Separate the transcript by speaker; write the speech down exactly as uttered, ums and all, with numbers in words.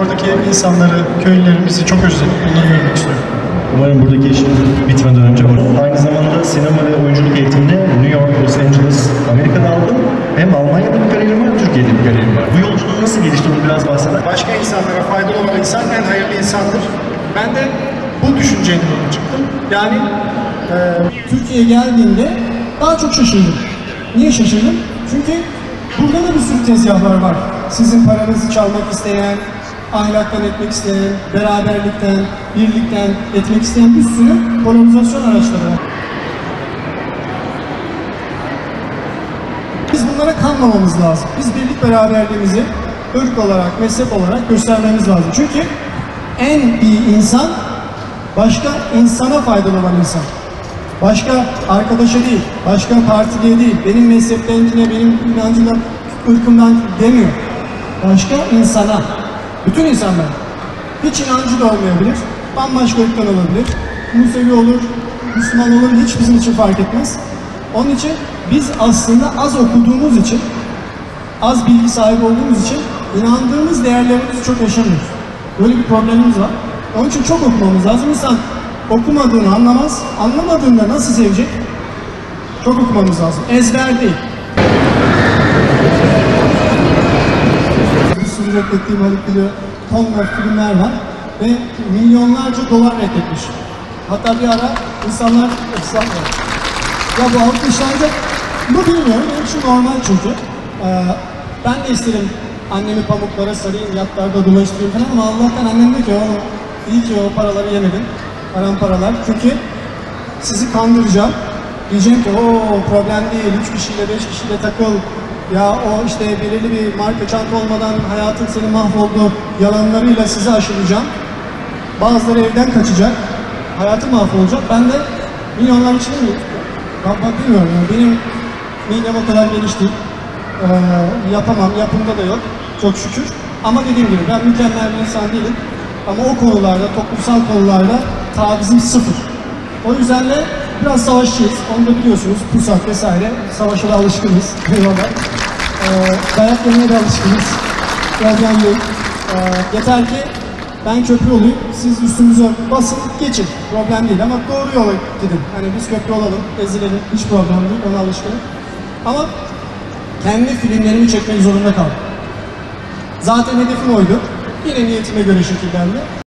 Speaker 1: oradaki insanları, köylülerimizi çok özledim. Onları görmek istiyorum.
Speaker 2: Umarım buradaki işin bitmeden önce olur. Aynı zamanda sinema ve oyunculuk eğitimini New York, Los Angeles, Amerika'da aldım. Hem Almanya'da bir kariyerim var, Türkiye'de bir kariyerim var. Bu yolculuğun nasıl gelişti onu biraz bahseder.
Speaker 1: Başka insanlara faydalı olan insan en hayırlı insandır. Ben de bu düşünceyle yola çıktım. Yani e,
Speaker 3: Türkiye'ye geldiğimde daha çok şaşırdım. Niye şaşırdım? Çünkü burada da bir sürü tezgahlar var. Sizin paranızı çalmak isteyen, ahlaktan etmek isteyen, beraberlikten, birlikten etmek isteyen bir sürü kolonizasyon araçları var. Biz bunlara kanmamamız lazım. Biz birlik beraberliğimizi ırk olarak, mezhep olarak göstermemiz lazım. Çünkü en iyi insan başka insana faydalı olan insan. Başka arkadaşa değil, başka partiye değil, benim mezheptenkine, benim inancımdan, ırkımdan demiyor. Başka insana, bütün insanlar. Hiç inancı da olmayabilir, bambaşka ırktan olabilir, Musevi olur, Müslüman olur, hiç bizim için fark etmez. Onun için biz aslında az okuduğumuz için, az bilgi sahibi olduğumuz için inandığımız değerlerimizi çok yaşamıyoruz. Böyle bir problemimiz var. Onun için çok okumamız lazım. İnsan okumadığını anlamaz, anlamadığında nasıl sevecek? Çok okumamız lazım. Ezber değil. Bir sürü reddettiğim Haluk biliyor, tonla filmler var ve milyonlarca dolar reddetmiş. Hatta bir ara insanlar, insanlar ya bu alkışlanacak mı bilmiyorum, benim şu normal çünkü. Ee, ben de isterim annemi pamuklara sarayım, yatlarda dolaştırayım falan ama Allah'tan annem diyor ki oğlum iyi ki o paraları yemedin, param paralar. Çünkü sizi kandıracağım. Diyeceğim ki o problem değil, üç kişiyle beş kişiyle takıl. Ya o işte belirli bir marka çanta olmadan hayatın senin mahvoldu yalanlarıyla sizi aşılayacağım. Bazıları evden kaçacak, hayatı mahvolacak. Ben de milyonlar için mi? Ben bilmiyorum yani benim midem o kadar geniş değil. Ee, yapamam, yapımda da yok çok şükür. Ama dediğim gibi ben mükemmel bir insan değilim. Ama o konularda, toplumsal konularda tavizim sıfır. O yüzden de biraz savaşçıyız. Onu da biliyorsunuz. Pusat vesaire. Savaşa da alışkınız. Eyvallah. Ee, dayak yemeye de alışkınız. Problem değil. Ee, yeter ki ben köprü olayım. Siz üstümüze basın, geçin. Problem değil ama doğru yola gidin. Hani biz köprü olalım, ezilelim. Hiç problem değil. Ona alışkınım. Ama kendi filmlerimi çekmek zorunda kaldım. Zaten hedefim oydu. Yine niyetime göre şekillendi.